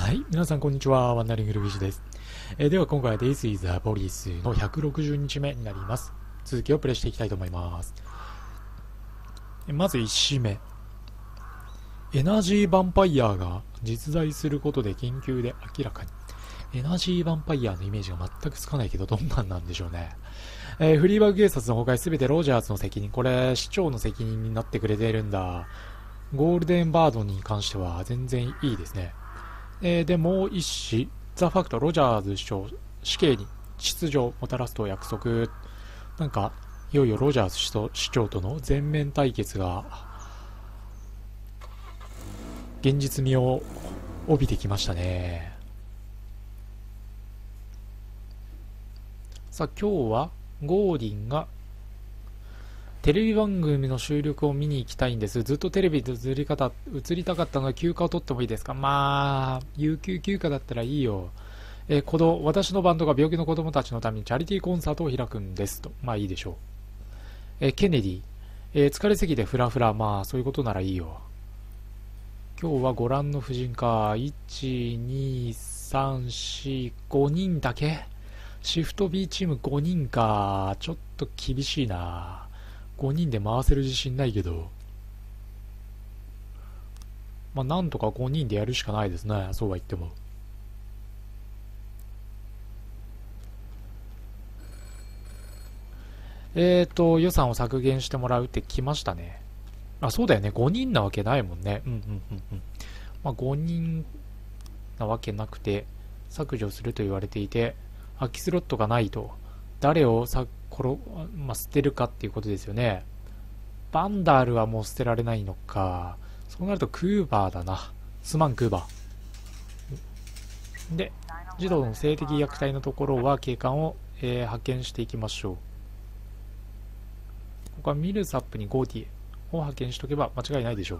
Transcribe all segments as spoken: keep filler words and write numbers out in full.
はい、皆さんこんにちは。ワンダリングルビージです。えー、では今回は This is a Police のひゃくろくじゅうにちめになります。続きをプレイしていきたいと思います。まずいちしめ。エナジーヴァンパイアが実在することで研究で明らかに。エナジーヴァンパイアのイメージが全くつかないけど、どんなんなんでしょうね。えー、フリーバグ警察の崩壊すべてロジャーズの責任。これ、市長の責任になってくれているんだ。ゴールデンバードに関しては全然いいですね。えー、で、もう一紙、ザ・ファクト、ロジャーズ市長、死刑に秩序をもたらすと約束。なんか、いよいよロジャーズ市長との全面対決が、現実味を帯びてきましたね。さあ、今日は、ゴーディンが、テレビ番組の収録を見に行きたいんです。ずっとテレビで映り方、映りたかったので休暇を取ってもいいですか？まあ、有給休暇だったらいいよ。えー、子供、私のバンドが病気の子供たちのためにチャリティーコンサートを開くんですと。まあいいでしょう。えー、ケネディ、えー、疲れすぎてフラフラ。まあそういうことならいいよ。今日はご覧の婦人か。いち、に、さん、よん、ごにんだけ。シフト B チームごにんか。ちょっと厳しいな。ごにんで回せる自信ないけど、まあなんとかごにんでやるしかないですね。そうは言っても。えーと予算を削減してもらうってきましたね。あ、そうだよね。ごにんなわけないもんね。うんうんうんうん。まあごにんなわけなくて削除すると言われていて、空きスロットがないと誰をさ殺、まあ、捨てるかっていうことですよね。バンダールはもう捨てられないのか。そうなるとクーバーだな。すまんクーバー。で、児童の性的虐待のところは警官を、えー派遣していきましょう。ここはミルサップにゴーティエを派遣しとけば間違いないでしょ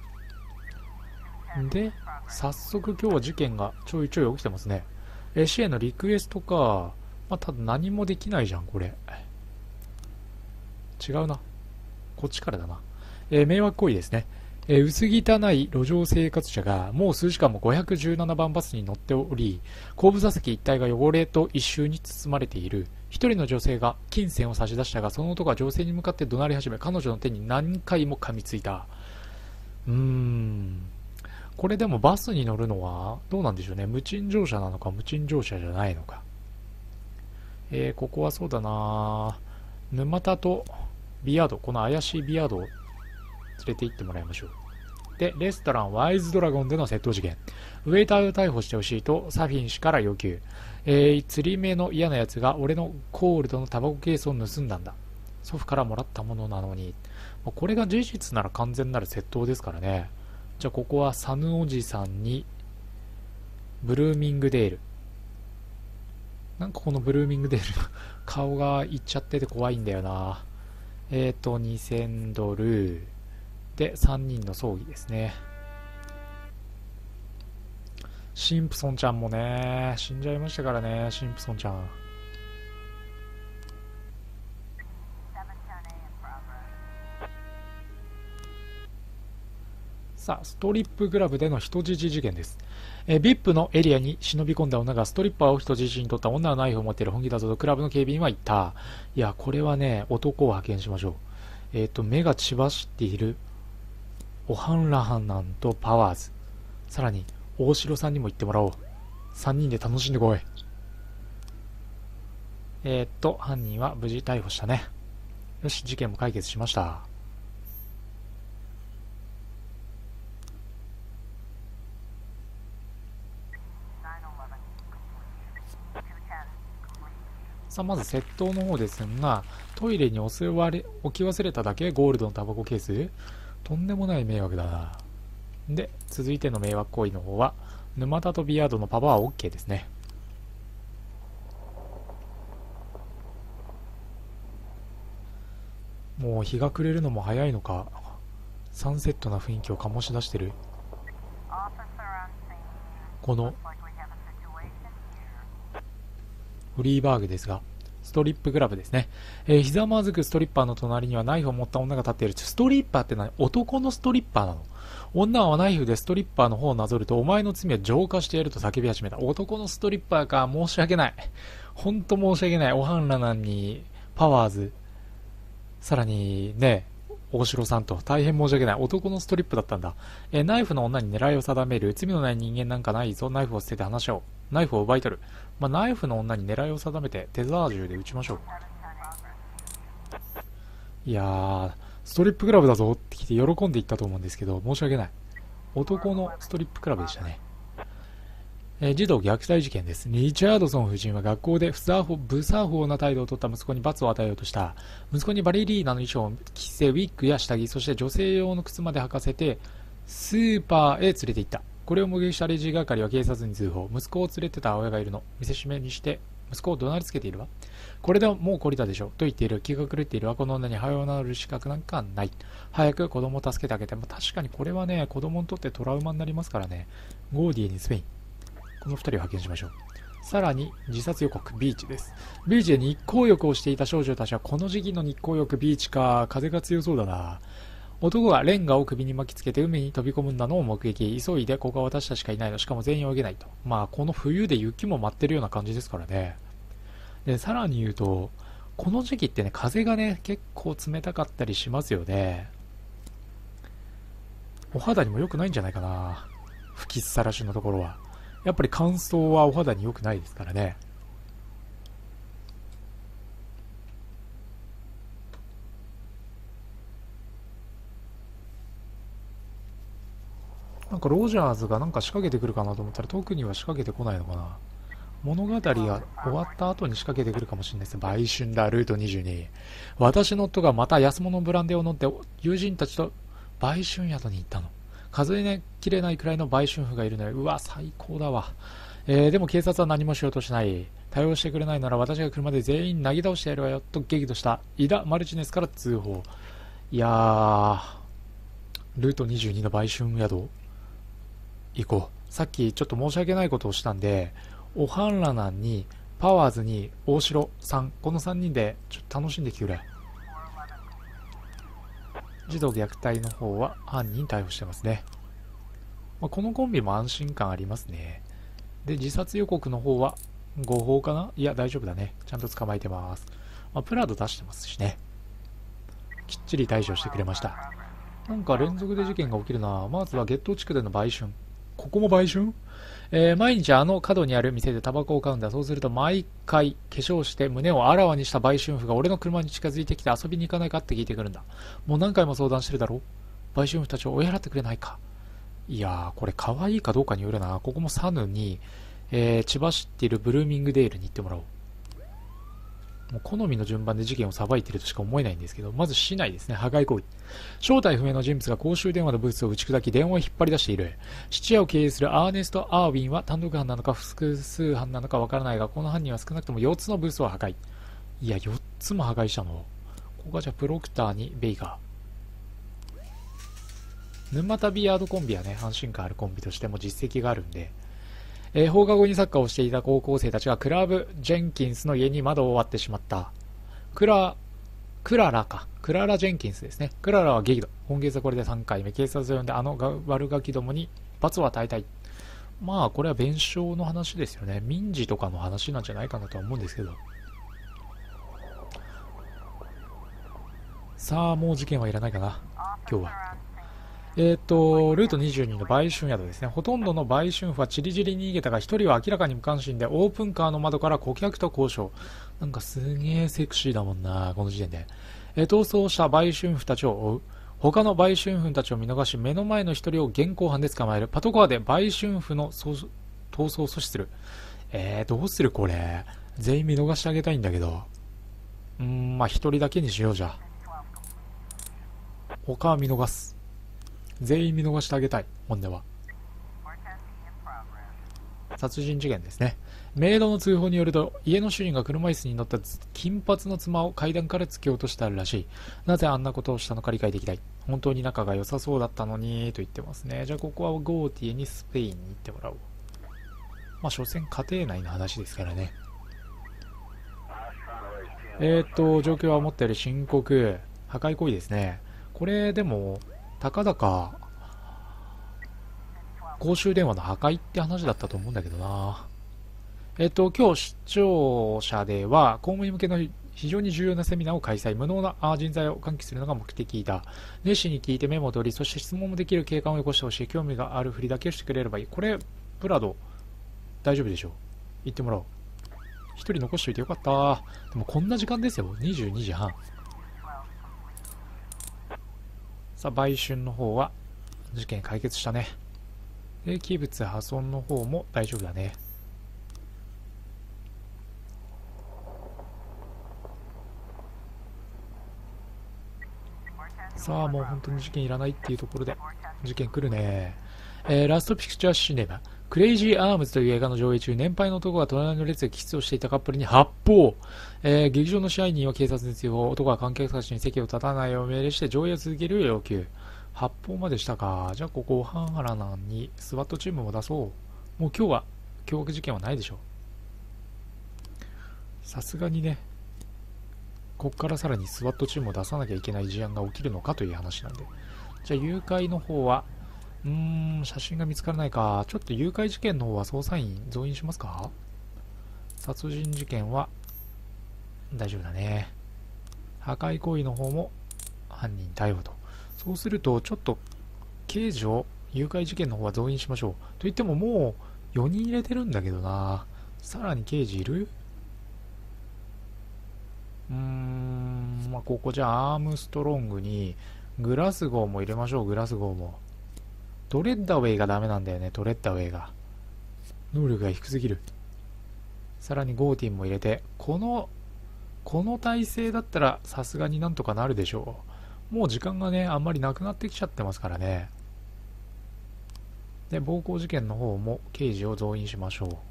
う。で、早速今日は事件がちょいちょい起きてますね。えー、支援のリクエストか。まあ、ただ何もできないじゃん、これ。違うな。こっちからだな。えー迷惑行為ですね。えー薄汚い路上生活者がもう数時間もごひゃくじゅうななばんバスに乗っており、後部座席一帯が汚れと一周に包まれている。一人の女性が金銭を差し出したが、その男が女性に向かって怒鳴り始め、彼女の手に何回も噛みついた。うーん。これでもバスに乗るのはどうなんでしょうね。無賃乗車なのか無賃乗車じゃないのか。えー、ここはそうだな、沼田とビアード、この怪しいビアードを連れて行ってもらいましょう。で、レストランワイズドラゴンでの窃盗事件。ウェイターを逮捕してほしいとサフィン氏から要求。えー、釣り目の嫌な奴が俺のコールドのタバコケースを盗んだんだ。祖父からもらったものなのに。これが事実なら完全なる窃盗ですからね。じゃあここはサヌおじさんにブルーミングデール。なんかこのブルーミングデール顔がいっちゃってて怖いんだよな。えーと、にせんドル。で、さんにんの葬儀ですね。シンプソンちゃんもね、死んじゃいましたからね、シンプソンちゃん。さあ、ストリップクラブでの人質事件です。えー、ブイアイピー のエリアに忍び込んだ女がストリッパーを人質に取った女はナイフを持っている本気だぞとクラブの警備員は言った。いや、これはね、男を派遣しましょう。えっ、ー、と、目が血走っているオハンラハンナンとパワーズ。さらに、大城さんにも行ってもらおう。さんにんで楽しんでこい。えー、っと、犯人は無事逮捕したね。よし、事件も解決しました。さあ、まず窃盗の方ですが、トイレに置き忘れただけゴールドのタバコケース、とんでもない迷惑だな。で、続いての迷惑行為の方は、沼田とビアードのパワーは OK ですね。もう日が暮れるのも早いのか、サンセットな雰囲気を醸し出してる。このフリーバーグですが、 ストリップクラブですね。えー、ひざまずくストリッパーの隣にはナイフを持った女が立っている。ストリッパーって何？男のストリッパーなの？女はナイフでストリッパーの方をなぞると、お前の罪は浄化してやると叫び始めた。男のストリッパーか。申し訳ない。ほんと申し訳ない。おはんらなんに、パワーズ、さらにね、大城さんと大変申し訳ない。男のストリップだったんだ。えー、ナイフの女に狙いを定める。罪のない人間なんかないぞ。ナイフを捨てて話し合おう。ナイフを奪い取る。まあ、ナイフの女に狙いを定めてテザー銃で撃ちましょう。いやー、ストリップクラブだぞって来て喜んでいったと思うんですけど、申し訳ない。男のストリップクラブでしたね。えー、児童虐待事件です。リチャードソン夫人は学校で不作法無作法な態度を取った息子に罰を与えようとした。息子にバレリーナの衣装を着せ、ウィッグや下着、そして女性用の靴まで履かせて、スーパーへ連れて行った。これを目撃したレジ係は警察に通報。息子を連れてた母親がいるの。見せしめにして、息子を怒鳴りつけているわ。これでもう懲りたでしょ。と言っている。気が狂っているわ。この女に母親を名乗る資格なんかない。早く子供を助けてあげて。まあ、確かにこれはね、子供にとってトラウマになりますからね。ゴーディエにスペイン。このふたりを派遣しましょう。さらに自殺予告、ビーチです。ビーチで日光浴をしていた少女たちは、この時期の日光浴、ビーチか。風が強そうだな。男がレンガを首に巻きつけて海に飛び込むんだのを目撃。急いで、ここは私たちしかいないの。しかも全員泳げないと。まあこの冬で雪も舞ってるような感じですからね。でさらに言うと、この時期ってね、風がね結構冷たかったりしますよね。お肌にも良くないんじゃないかな。吹きさらしのところはやっぱり乾燥はお肌に良くないですからね。なんかロジャーズがなんか仕掛けてくるかなと思ったら、特には仕掛けてこないのかな。物語が終わった後に仕掛けてくるかもしれないです。売春だ、ルートにじゅうに。私の夫がまた安物ブランデーを乗って友人たちと売春宿に行ったの。数えきれないくらいの売春婦がいるのよ。うわ、最高だわ。えー、でも警察は何もしようとしない。対応してくれないなら私が車で全員なぎ倒してやるわよ。と激怒したイダ・マルチネスから通報。いやー、ルートにじゅうにの売春宿行こう。さっきちょっと申し訳ないことをしたんで、オハンラナンにパワーズに大城さん、このさんにんでちょっと楽しんできてくれ。児童虐待の方は犯人逮捕してますね。まあ、このコンビも安心感ありますね。で自殺予告の方は誤報かな。いや大丈夫だね、ちゃんと捕まえてます。まあ、プラド出してますしね。きっちり対処してくれました。なんか連続で事件が起きるな。まずはゲット地区での売春。ここも売春？えー、毎日あの角にある店でタバコを買うんだ。そうすると毎回化粧して胸をあらわにした売春婦が俺の車に近づいてきて遊びに行かないかって聞いてくるんだ。もう何回も相談してるだろ。売春婦たちを追い払ってくれないか。いやー、これ可愛いかどうかによるな。ここもサヌに、えー、千葉市っているブルーミングデールに行ってもらおう。もう好みの順番で事件を裁いているとしか思えないんですけど、まず市内ですね。破壊行為。正体不明の人物が公衆電話のブースを打ち砕き電話を引っ張り出している。質屋を経営するアーネスト・アーウィンは単独犯なのか複数犯なのかわからないが、この犯人は少なくともよっつのブースを破壊。いや、よっつも破壊したの。ここがじゃあプロクターにベイガー。沼田ビアードコンビはね、安心感あるコンビとしても実績があるんで、えー、放課後にサッカーをしていた高校生たちがクラブ・ジェンキンスの家に窓を割ってしまった。クラ、クララか。クララ・ジェンキンスですね。クララは激怒。本月はこれでさんかいめ。警察を呼んであの悪ガキどもに罰を与えたい。まあ、これは弁償の話ですよね。民事とかの話なんじゃないかなとは思うんですけど。さあ、もう事件はいらないかな。今日は。えっと、ルートにじゅうにの売春宿ですね。ほとんどの売春婦はチリチリに逃げたが、一人は明らかに無関心で、オープンカーの窓から顧客と交渉。なんかすげえセクシーだもんな、この時点で。えー、逃走した売春婦たちを追う。他の売春婦たちを見逃し、目の前の一人を現行犯で捕まえる。パトカーで売春婦の逃走を阻止する。えー、どうするこれ。全員見逃してあげたいんだけど。うーん、まあ一人だけにしようじゃ。他は見逃す。全員見逃してあげたい、本音は。殺人事件ですね。メイドの通報によると、家の主人が車椅子に乗った金髪の妻を階段から突き落としたらしい。なぜあんなことをしたのか理解できない。本当に仲が良さそうだったのにと言ってますね。じゃあここはゴーティエにスペインに行ってもらおう。まあ所詮家庭内の話ですからね。 えーっと、状況は思ったより深刻。破壊行為ですね。これ、でも、たかだか、公衆電話の破壊って話だったと思うんだけどな。えっと、今日視聴者では、公務員向けの非常に重要なセミナーを開催。無能な人材を喚起するのが目的だ。熱心に聞いてメモを取り、そして質問もできる警官をよこしてほしい。興味があるふりだけをしてくれればいい。これ、プラド、大丈夫でしょう。言ってもらおう。一人残しておいてよかった。でもこんな時間ですよ。にじゅうにじはん。さあ、売春の方は、事件解決したね。で、器物破損の方も大丈夫だね。さあ、もう本当に事件いらないっていうところで、事件来るね。えー、ラストピクチャーシネマ。クレイジーアームズという映画の上映中、年配の男が隣の列でキスをしていたカップルに発砲。えー、劇場の支配人は警察に通報。男は観客たちに席を立たないよう命令して上映を続けるよう要求。発砲までしたか。じゃあここ、ハンハラナンにスワットチームを出そう。もう今日は凶悪事件はないでしょう。さすがにね、こっからさらにスワットチームを出さなきゃいけない事案が起きるのかという話なんで。じゃあ誘拐の方は、うーん、写真が見つからないか。ちょっと誘拐事件の方は捜査員増員しますか。殺人事件は大丈夫だね。破壊行為の方も犯人逮捕と。そうすると、ちょっと刑事を誘拐事件の方は増員しましょう。といってももうよにん入れてるんだけどな。さらに刑事いる。うーん、まあ、ここじゃあアームストロングにグラスゴーも入れましょう。グラスゴーも。トレッダーウェイがダメなんだよね。トレッダーウェイが能力が低すぎる。さらにゴーティンも入れて、このこの体勢だったらさすがになんとかなるでしょう。もう時間がねあんまりなくなってきちゃってますからね。で、暴行事件の方も刑事を増員しましょう。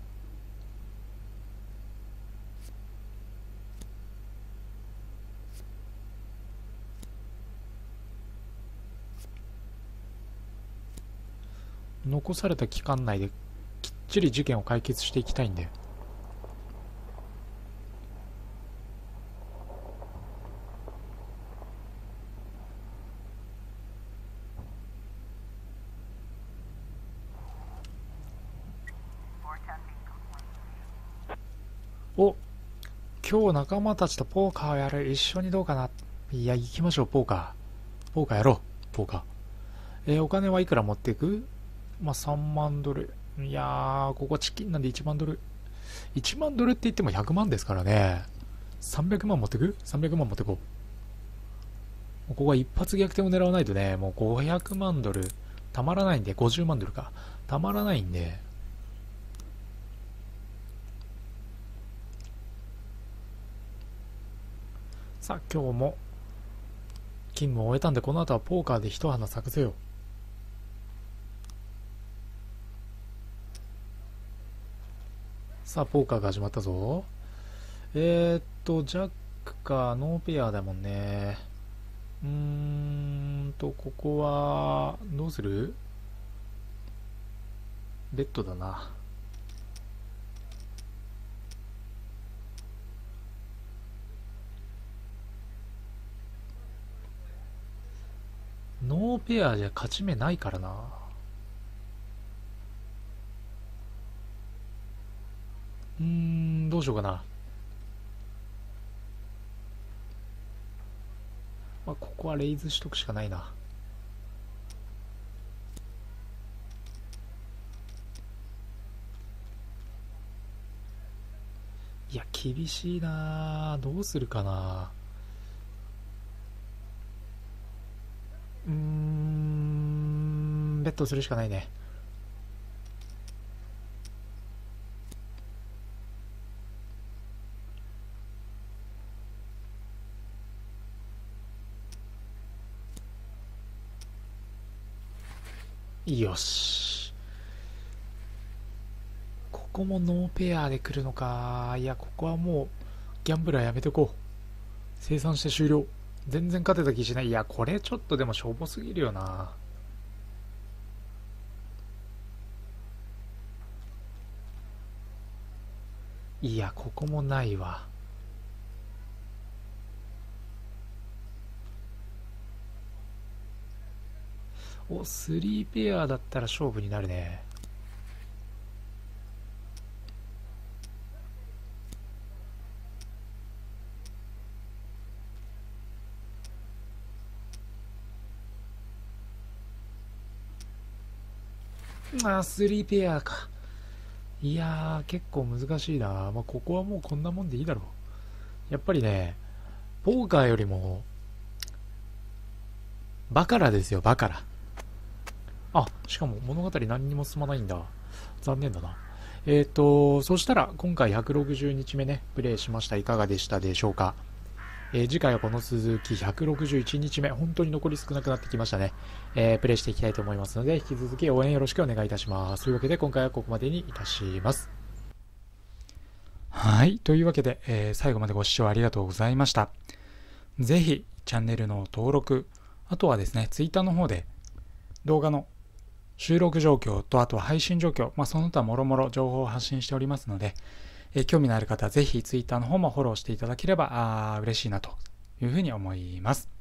残された期間内できっちり事件を解決していきたいんで。お、今日仲間たちとポーカーをやる。一緒にどうかな。いや、行きましょう。ポーカーポーカーやろう。ポーカー。えーお金はいくら持っていく。まあ、さんまんドル。いやー、ここチキンなんでいちまんドル。いちまんドルって言ってもひゃくまんですからね。さんびゃくまん持ってく ?さんびゃく 万持ってこう。もうここは一発逆転を狙わないとね、もうごひゃくまんドル、たまらないんで、ごじゅうまんドルか。たまらないんで、さあ今日も勤務を終えたんで、この後はポーカーで一花咲かせよう。さあ、ポーカーが始まったぞ。えーっと、ジャックか、ノーペアだもんね。うーんと、ここは、どうする。ベッドだな。ノーペアじゃ勝ち目ないからな。うーん、どうしようかな。まあ、ここはレイズしとくしかないな。いや、厳しいな。どうするかな。うーん、ベッドするしかないね。よし。ここもノーペアで来るのか。いや、ここはもう、ギャンブラーやめてこう。生産して終了。全然勝てた気しない。いや、これちょっとでもしょぼすぎるよな。いや、ここもないわ。 お、スリーペアだったら勝負になるね。あー、スリーペアか。いやー、結構難しいな。まあ、ここはもうこんなもんでいいだろう。やっぱりね、ポーカーよりも、バカラですよ、バカラ。あ、しかも物語何にも進まないんだ。残念だな。えっ、ー、と、そしたら今回ひゃくろくじゅうにちめね、プレイしました。いかがでしたでしょうか。えー、次回はこの続きひゃくろくじゅういちにちめ、本当に残り少なくなってきましたね。えー、プレイしていきたいと思いますので、引き続き応援よろしくお願いいたします。というわけで今回はここまでにいたします。はい。というわけで、えー、最後までご視聴ありがとうございました。ぜひ、チャンネルの登録、あとはですね、ツイッターの方で動画の収録状況と、あとは配信状況、まあ、その他もろもろ情報を発信しておりますので、えー、興味のある方はぜひツイッターの方もフォローしていただければあ嬉しいなというふうに思います。